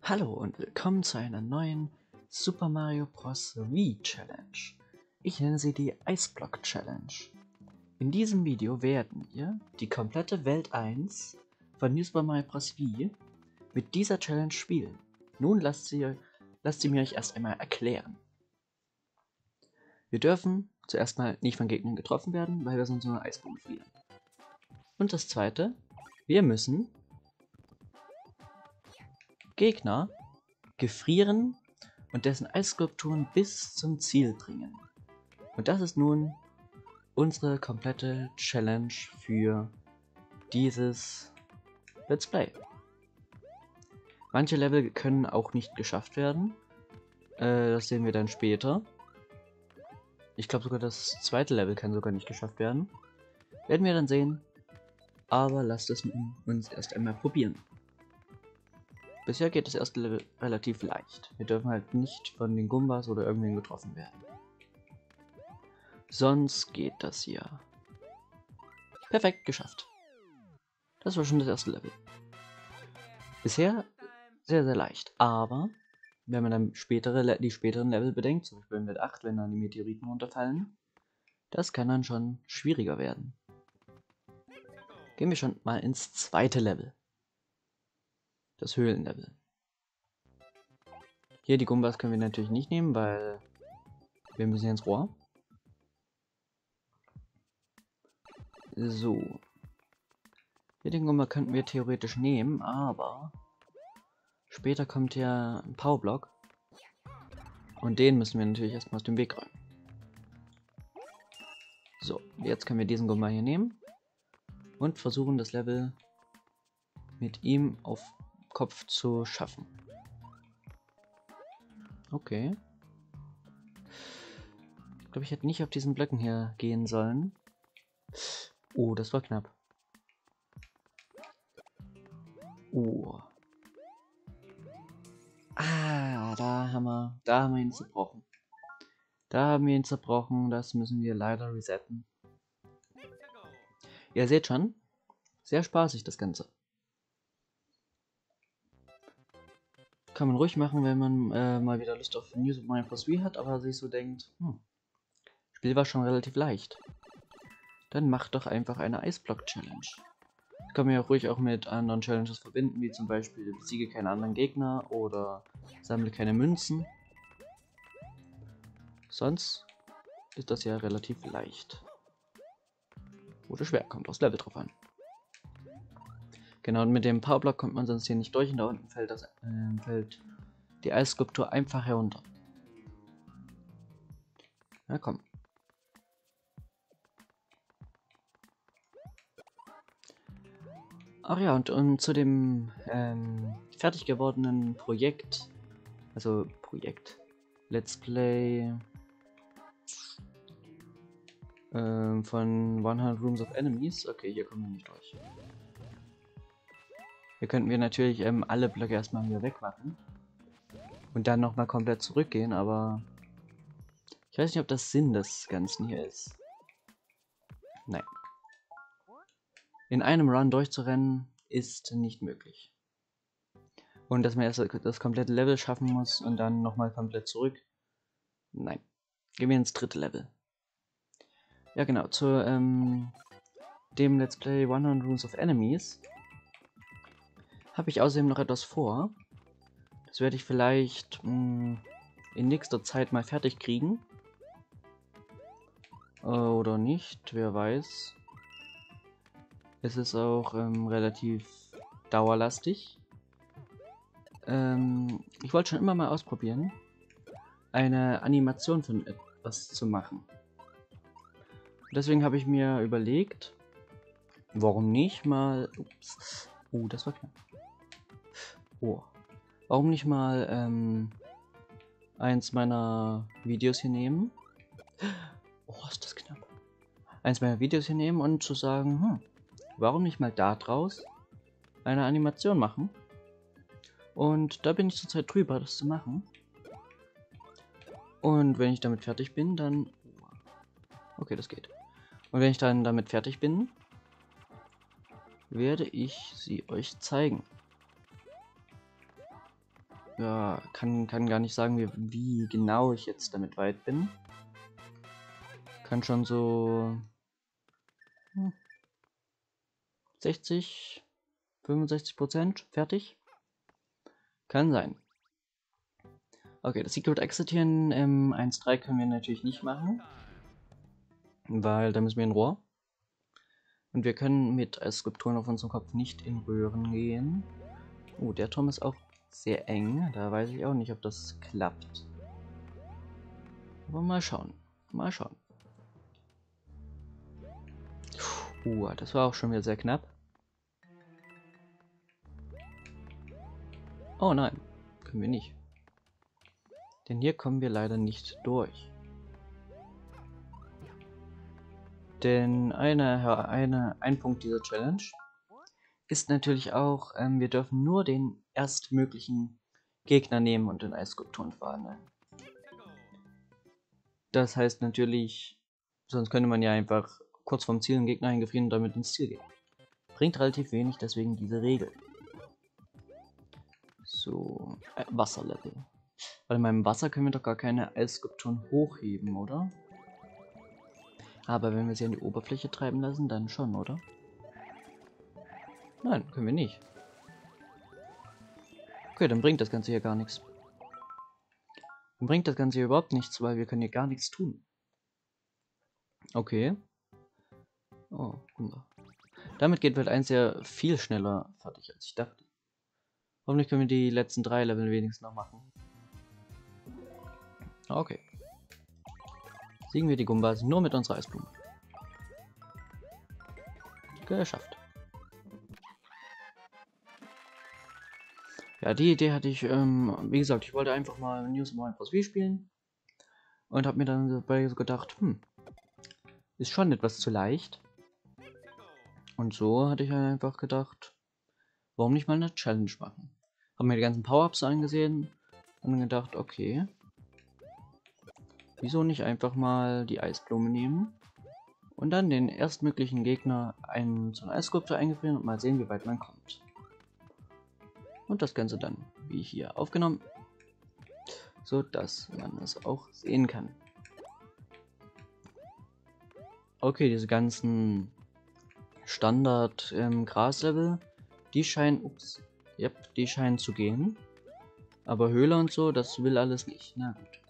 Hallo und willkommen zu einer neuen Super Mario Bros. Wii Challenge. Ich nenne sie die Eisblock Challenge. In diesem Video werden wir die komplette Welt 1 von New Super Mario Bros. Wii mit dieser Challenge spielen. Nun lasst sie mir euch erst einmal erklären. Wir dürfen zuerst mal nicht von Gegnern getroffen werden, weil wir sonst nur Eisbomben fliegen. Und das zweite, wir müssen Gegner gefrieren und dessen Eisskulpturen bis zum Ziel bringen. Und das ist nun unsere komplette Challenge für dieses Let's Play. Manche Level können auch nicht geschafft werden. Das sehen wir dann später. Ich glaube sogar das zweite Level kann sogar nicht geschafft werden. Werden wir dann sehen. Aber lasst es uns erst einmal probieren. Bisher geht das erste Level relativ leicht. Wir dürfen halt nicht von den Gumbas oder irgendwen getroffen werden. Sonst geht das hier. Perfekt, geschafft. Das war schon das erste Level. Bisher sehr, sehr leicht. Aber wenn man dann die späteren Level bedenkt, zum Beispiel in Welt 8, wenn dann die Meteoriten runterfallen, das kann dann schon schwieriger werden. Gehen wir schon mal ins zweite Level. Das Höhlenlevel. Hier die Gumbas können wir natürlich nicht nehmen, weil wir müssen ins Rohr. So. Hier den Gumba könnten wir theoretisch nehmen, aber später kommt ja ein Powerblock. Und den müssen wir natürlich erstmal aus dem Weg räumen. So, jetzt können wir diesen Gumba hier nehmen und versuchen das Level mit ihm auf Kopf zu schaffen. Okay. Ich glaube, ich hätte nicht auf diesen Blöcken hier gehen sollen. Oh, das war knapp. Oh. Ah, da haben wir ihn zerbrochen. Das müssen wir leider resetten. Ihr seht schon, sehr spaßig das Ganze. Kann man ruhig machen, wenn man mal wieder Lust auf New Super Mario Bros. Wii hat, aber sich so denkt, Spiel war schon relativ leicht. Dann macht doch einfach eine Eisblock-Challenge. Das kann man ja ruhig auch mit anderen Challenges verbinden, wie zum Beispiel besiege keine anderen Gegner oder sammle keine Münzen. Sonst ist das ja relativ leicht. Oder schwer, kommt aufs Level drauf an. Genau, und mit dem Powerblock kommt man sonst hier nicht durch und da unten fällt die Eisskulptur einfach herunter. Na komm. Ach ja, und zu dem fertig gewordenen Projekt, Let's Play von 100 Rooms of Enemies. Okay, hier kommen wir nicht durch. Hier könnten wir natürlich alle Blöcke erstmal wieder wegmachen. Und dann nochmal komplett zurückgehen, aber ich weiß nicht, ob das Sinn des Ganzen hier ist. Nein. In einem Run durchzurennen ist nicht möglich. Und dass man erst das komplette Level schaffen muss und dann nochmal komplett zurück. Nein. Gehen wir ins dritte Level. Ja genau, zu dem Let's Play 100 Rooms of Enemies habe ich außerdem noch etwas vor. Das werde ich vielleicht in nächster Zeit mal fertig kriegen. Oder nicht, wer weiß. Es ist auch relativ dauerlastig. Ich wollte schon immer mal ausprobieren, eine Animation von etwas zu machen. Deswegen habe ich mir überlegt, warum nicht mal... Ups. Oh, das war knapp. Oh. Warum nicht mal eins meiner Videos hier nehmen? Oh, ist das knapp. Eins meiner Videos hier nehmen und zu sagen, warum nicht mal da draus eine Animation machen? Und da bin ich zurzeit drüber, das zu machen. Und wenn ich damit fertig bin, dann... Okay, das geht. Und wenn ich dann damit fertig bin, werde ich sie euch zeigen. ja, kann gar nicht sagen, wie genau ich jetzt damit weit bin. Kann schon so 60, 65% fertig. Kann sein. Okay, das Secret Exit hier in 1.3 können wir natürlich nicht machen. Weil da müssen wir in Rohr. Und wir können mit Skulpturen auf unserem Kopf nicht in Röhren gehen. Oh, der Turm ist auch sehr eng. Da weiß ich auch nicht, ob das klappt. Aber mal schauen. Mal schauen. Das war auch schon wieder sehr knapp. Oh nein, können wir nicht. Denn hier kommen wir leider nicht durch. Denn ein Punkt dieser Challenge ist natürlich auch, wir dürfen nur den erstmöglichen Gegner nehmen und in Eisskulpturen verwandeln. Das heißt natürlich, sonst könnte man ja einfach kurz vorm Ziel einen Gegner eingefrieren und damit ins Ziel gehen. Bringt relativ wenig, deswegen diese Regel. So, Wasserlevel. Weil in meinem Wasser können wir doch gar keine Eisskulpturen hochheben, oder? Aber wenn wir sie an die Oberfläche treiben lassen, dann schon, oder? Nein, können wir nicht. Okay, dann bringt das Ganze hier gar nichts. Dann bringt das Ganze hier überhaupt nichts, weil wir können hier gar nichts tun. Okay. Oh, guck mal. Damit geht Welt 1 ja viel schneller fertig, als ich dachte. Hoffentlich können wir die letzten 3 Level wenigstens noch machen. Okay. Siegen wir die Gumbas nur mit unserer Eisblume. Geschafft. Ja, die Idee hatte ich, wie gesagt, ich wollte einfach mal News More Wii spielen. Und habe mir dann dabei so gedacht, ist schon etwas zu leicht. Und so hatte ich einfach gedacht, warum nicht mal eine Challenge machen? Habe mir die ganzen Power-Ups angesehen und dann gedacht, okay, wieso nicht einfach mal die Eisblume nehmen und dann den erstmöglichen Gegner so eine Eisskulptur eingefrieren und mal sehen, wie weit man kommt. Und das Ganze dann, wie hier, aufgenommen, so dass man es auch sehen kann. Okay, diese ganzen Standard-Gras-Level, die scheinen, die scheinen zu gehen. Aber Höhle und so, das will alles nicht. Na gut.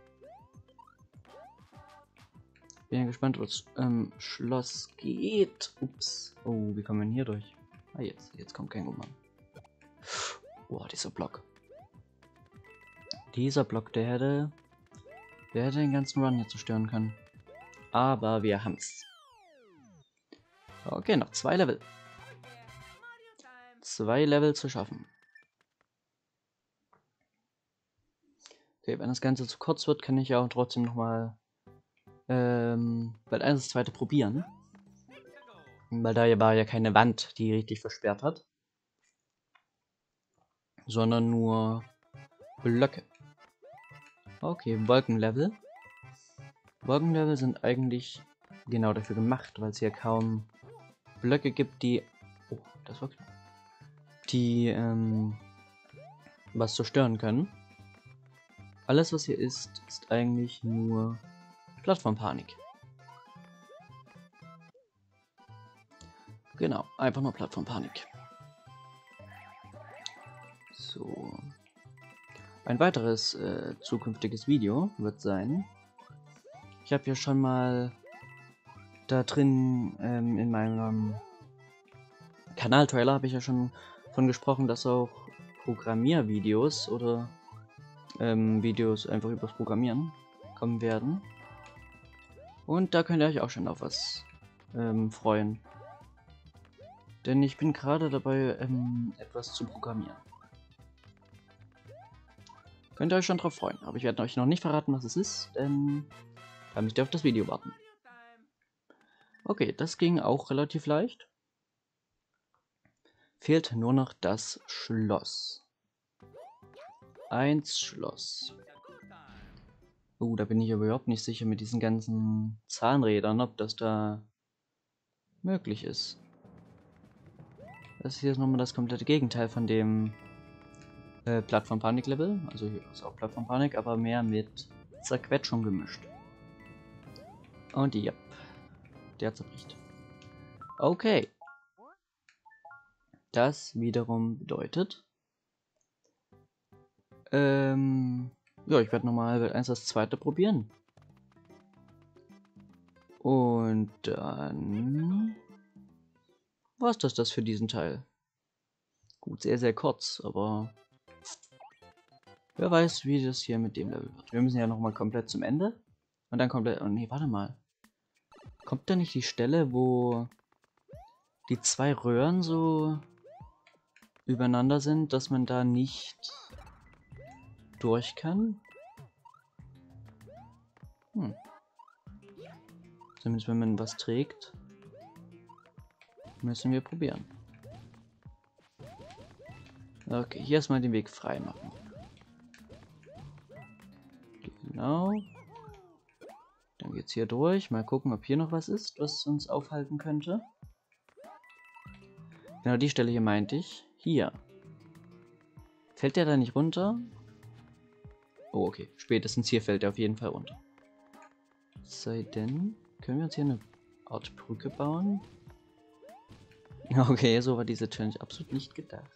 Bin ja gespannt, was Schloss geht. Ups. Oh, wie kommen wir denn hier durch? Ah, jetzt kommt kein Umhang. Boah, dieser Block. Dieser Block, der hätte den ganzen Run hier zerstören können. Aber wir haben's. Okay, noch 2 Level. 2 Level zu schaffen. Okay, wenn das Ganze zu kurz wird, kann ich ja auch trotzdem nochmal weil eins das zweite probieren. Weil da war ja keine Wand, die richtig versperrt hat. Sondern nur Blöcke. Okay, Wolkenlevel. Wolkenlevel sind eigentlich genau dafür gemacht, weil es hier kaum Blöcke gibt, die... Oh, das war knapp. Die, was zerstören können. Alles, was hier ist eigentlich nur Plattformpanik. Genau, einfach nur Plattformpanik. So. Ein weiteres zukünftiges Video wird sein. Ich habe ja schon mal da drin in meinem Kanaltrailer habe ich ja schon von gesprochen, dass auch Programmiervideos oder Videos einfach übers Programmieren kommen werden. Und da könnt ihr euch auch schon auf was freuen. Denn ich bin gerade dabei, etwas zu programmieren. Könnt ihr euch schon drauf freuen. Aber ich werde euch noch nicht verraten, was es ist, denn da müsst ihr auf das Video warten. Okay, das ging auch relativ leicht. Fehlt nur noch das Schloss. 1 Schloss. Da bin ich aber überhaupt nicht sicher mit diesen ganzen Zahnrädern, ob das da möglich ist. Das hier ist nochmal das komplette Gegenteil von dem, Plattform-Panik-Level. Also hier ist auch Plattform-Panik, aber mehr mit Zerquetschung gemischt. Und ja, der zerbricht. Okay. Das wiederum bedeutet, ja, ich werde nochmal eins das zweite probieren. Und dann war's das für diesen Teil. Gut, sehr, sehr kurz, aber wer weiß, wie das hier mit dem Level wird. Wir müssen ja nochmal komplett zum Ende. Und dann komplett... Oh nee, warte mal. Kommt da nicht die Stelle, wo die zwei Röhren so übereinander sind, dass man da nicht durch kann? Zumindest wenn man was trägt. Müssen wir probieren. Okay, hier erstmal den Weg frei machen. Genau. Dann geht's hier durch. Mal gucken, ob hier noch was ist, was uns aufhalten könnte. Genau die Stelle hier meinte ich. Hier. Fällt der da nicht runter? Oh, okay. Spätestens hier fällt er auf jeden Fall runter. Sei denn, können wir uns hier eine Art Brücke bauen? Okay, so war diese Challenge absolut nicht gedacht.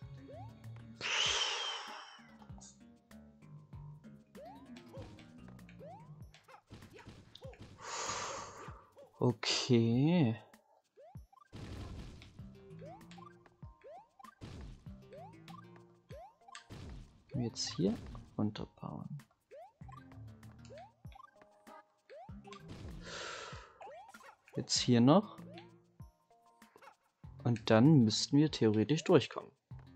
Okay. Können wir jetzt hier runterbauen? Jetzt hier noch. Und dann müssten wir theoretisch durchkommen.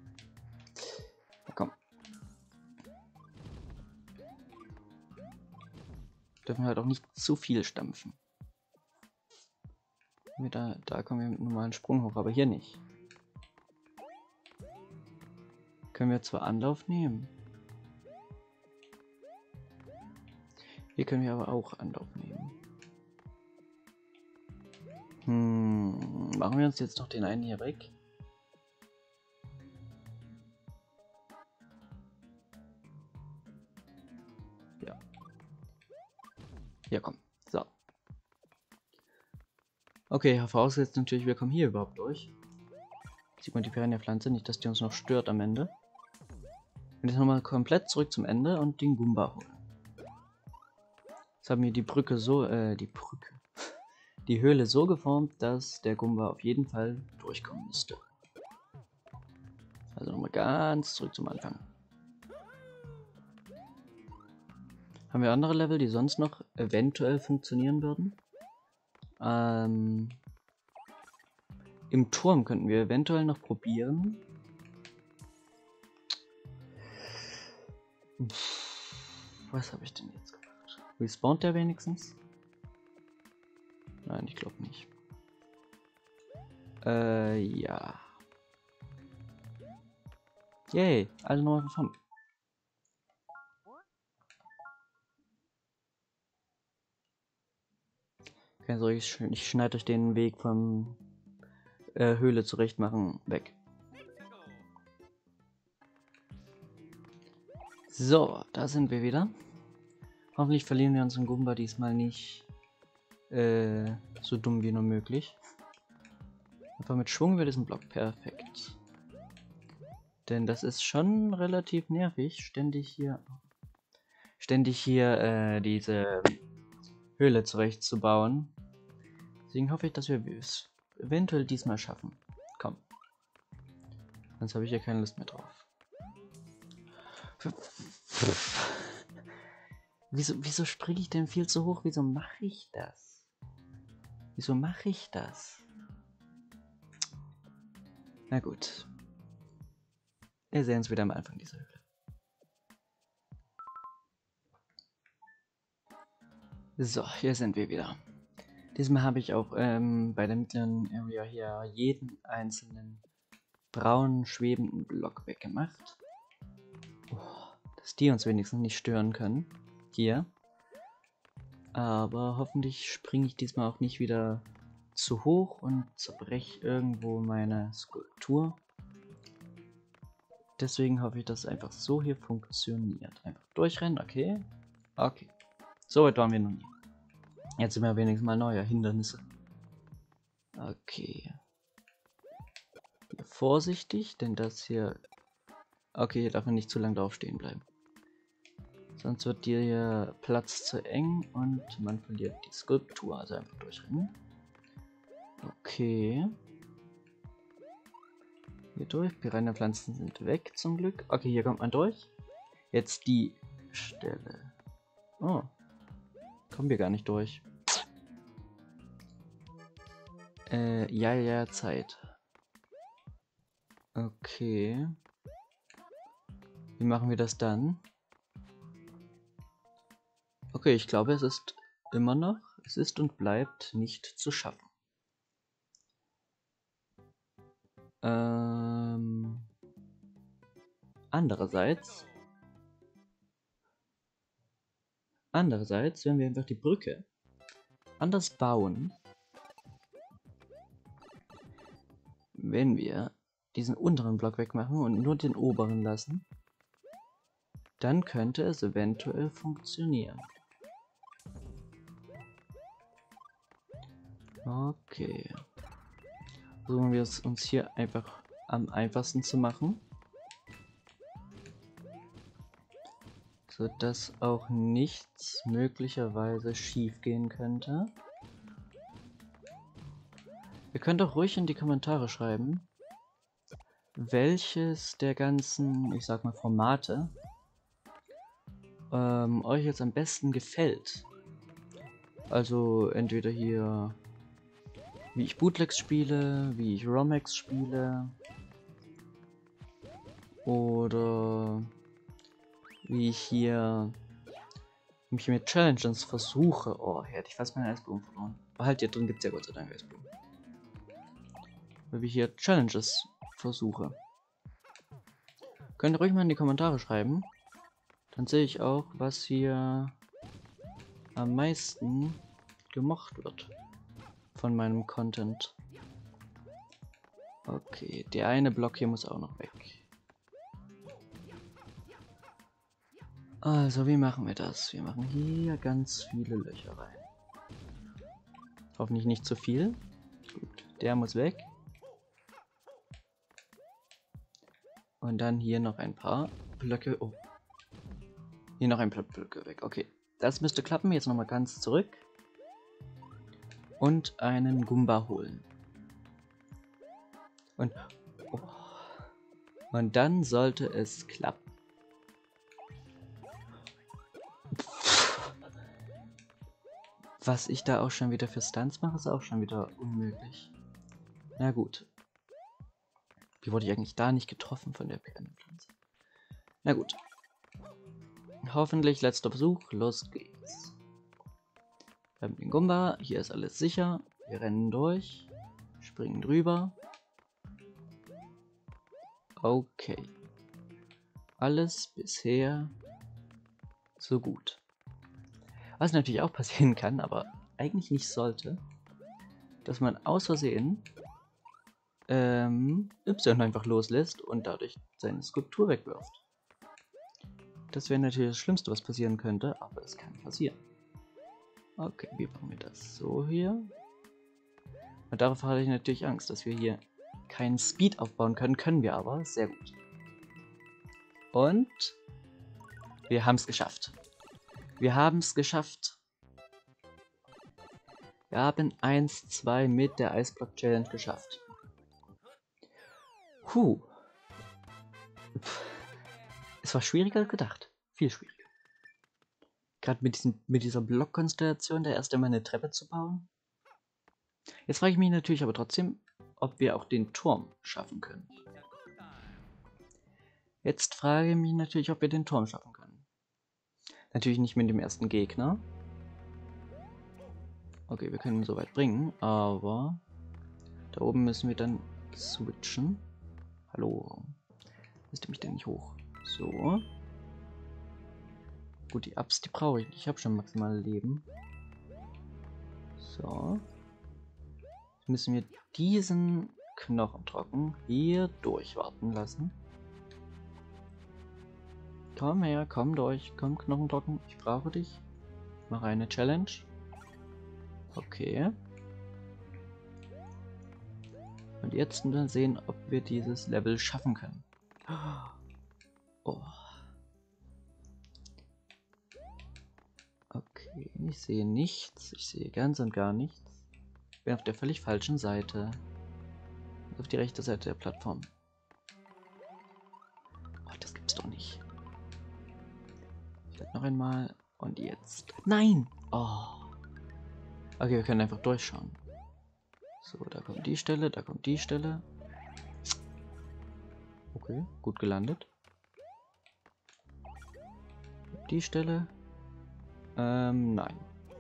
Na komm. Dürfen wir halt auch nicht zu viel stampfen. Da kommen wir mit einem normalen Sprung hoch, aber hier nicht. Können wir zwar Anlauf nehmen. Hier können wir aber auch Anlauf nehmen. Machen wir uns jetzt noch den einen hier weg. Ja. Ja, komm. So. Okay, vorausgesetzt natürlich, wir kommen hier überhaupt durch. Sieht man die Piranha-Pflanze, nicht, dass die uns noch stört am Ende. Und jetzt nochmal komplett zurück zum Ende und den Goomba holen. Jetzt haben wir die Brücke so, die Höhle so geformt, dass der Goomba auf jeden Fall durchkommen müsste. Also nochmal ganz zurück zum Anfang. Haben wir andere Level, die sonst noch eventuell funktionieren würden? Im Turm könnten wir eventuell noch probieren. Was habe ich denn jetzt gemacht? Respawnt der wenigstens? Nein, ich glaube nicht. Ja. Yay, alle neue Farben. Keine Sorge, ich schneide euch den Weg vom Höhle zurecht machen weg. So, da sind wir wieder. Hoffentlich verlieren wir unseren Goomba diesmal nicht so dumm wie nur möglich. Einfach mit Schwung über diesen Block. Perfekt. Denn das ist schon relativ nervig, ständig hier diese Höhle zurechtzubauen. Deswegen hoffe ich, dass wir es eventuell diesmal schaffen. Komm. Sonst habe ich ja keine Lust mehr drauf. Wieso springe ich denn viel zu hoch? Wieso mache ich das? Wieso mache ich das? Na gut. Wir sehen uns wieder am Anfang dieser Höhle. So, hier sind wir wieder. Diesmal habe ich auch bei der mittleren Area hier jeden einzelnen braunen schwebenden Block weggemacht. Dass die uns wenigstens nicht stören können. Hier. Aber hoffentlich springe ich diesmal auch nicht wieder zu hoch und zerbreche irgendwo meine Skulptur. Deswegen hoffe ich, dass es einfach so hier funktioniert. Einfach durchrennen, okay. Okay. So weit waren wir noch nie. Jetzt sind wir wenigstens mal neue Hindernisse. Okay. Hier vorsichtig, denn das hier... Okay, hier darf man nicht zu lange drauf stehen bleiben. Sonst wird dir hier Platz zu eng und man verliert die Skulptur. Also einfach durchrennen. Okay. Hier durch. Piranha-Pflanzen sind weg zum Glück. Okay, hier kommt man durch. Jetzt die Stelle. Oh. Kommen wir gar nicht durch. Ja, Zeit. Okay. Wie machen wir das dann? Okay, ich glaube, es ist immer noch, es ist und bleibt nicht zu schaffen. Andererseits, wenn wir einfach die Brücke anders bauen, wenn wir diesen unteren Block wegmachen und nur den oberen lassen, dann könnte es eventuell funktionieren. Okay. Versuchen wir es uns hier einfach am einfachsten zu machen. Sodass auch nichts möglicherweise schief gehen könnte. Ihr könnt auch ruhig in die Kommentare schreiben, welches der ganzen, ich sag mal, Formate euch jetzt am besten gefällt. Also entweder hier, wie ich Bootlegs spiele, wie ich Romex spiele, oder wie ich hier mich mit Challenges versuche. Oh, hier hätte ich fast meinen Eisblumen verloren. Aber halt, hier drin gibt es ja Gott sei Dank Eisblumen. Wie ich hier Challenges versuche. Könnt ihr ruhig mal in die Kommentare schreiben. Dann sehe ich auch, was hier am meisten gemocht wird von meinem Content. Okay, der eine Block hier muss auch noch weg. Also, wie machen wir das? Wir machen hier ganz viele Löcher rein. Hoffentlich nicht zu viel. Gut, der muss weg. Und dann hier noch ein paar Blöcke. Oh. Hier noch ein paar Blöcke weg. Okay, das müsste klappen. Jetzt nochmal ganz zurück. Und einen Goomba holen. Und, oh. Und dann sollte es klappen. Was ich da auch schon wieder für Stunts mache, ist auch schon wieder unmöglich. Na gut. Wie wurde ich eigentlich da nicht getroffen von der Piranha-Pflanze? Na gut. Hoffentlich letzter Versuch. Los geht's. Wir haben den Goomba. Hier ist alles sicher. Wir rennen durch. Springen drüber. Okay. Alles bisher so gut. Was natürlich auch passieren kann, aber eigentlich nicht sollte, dass man aus Versehen Y einfach loslässt und dadurch seine Skulptur wegwirft. Das wäre natürlich das Schlimmste, was passieren könnte, aber es kann passieren. Okay, wie machen wir das? So hier. Und darauf hatte ich natürlich Angst, dass wir hier keinen Speed aufbauen können. Können wir aber. Sehr gut. Und wir haben es geschafft. Wir haben es geschafft. Wir haben 1-2 mit der Eisblock Challenge geschafft. Es war schwieriger als gedacht. Viel schwieriger. Gerade mit dieser Blockkonstellation, der erst einmal eine Treppe zu bauen. Jetzt frage ich mich natürlich aber trotzdem, ob wir auch den Turm schaffen können. Jetzt frage ich mich natürlich, ob wir den Turm schaffen können. Natürlich nicht mit dem ersten Gegner. Okay, wir können ihn so weit bringen, aber da oben müssen wir dann switchen. Hallo. Lässt ihr mich denn nicht hoch? So. Gut, die Ups, die brauche ich nicht. Ich habe schon maximal Leben. So. Jetzt müssen wir diesen Knochentrocken hier durchwarten lassen. Komm her, komm durch, komm Knochenbrocken, ich brauche dich. Mach eine Challenge. Okay. Und jetzt mal sehen, ob wir dieses Level schaffen können. Oh. Okay, ich sehe nichts. Ich sehe ganz und gar nichts. Ich bin auf der völlig falschen Seite. Auf die rechte Seite der Plattform. Oh, das gibt's doch nicht. Vielleicht noch einmal. Und jetzt. Nein! Oh. Okay, wir können einfach durchschauen. So, da kommt die Stelle, da kommt die Stelle. Okay, gut gelandet. Die Stelle. Nein.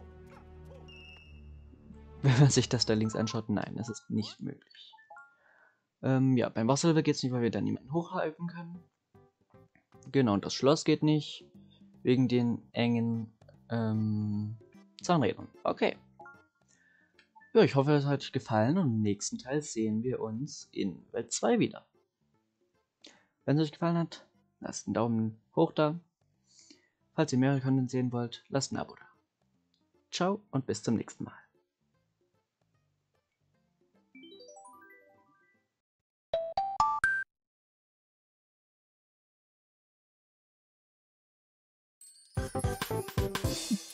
Wenn man sich das da links anschaut, nein, es ist nicht möglich. Ja, beim Wasserlevel geht es nicht, weil wir da niemanden hochhalten können. Genau, und das Schloss geht nicht. Wegen den engen Zahnrädern. Okay. Ja, ich hoffe, es hat euch gefallen und im nächsten Teil sehen wir uns in Welt 2 wieder. Wenn es euch gefallen hat, lasst einen Daumen hoch da. Falls ihr mehrere Content sehen wollt, lasst ein Abo da. Ciao und bis zum nächsten Mal.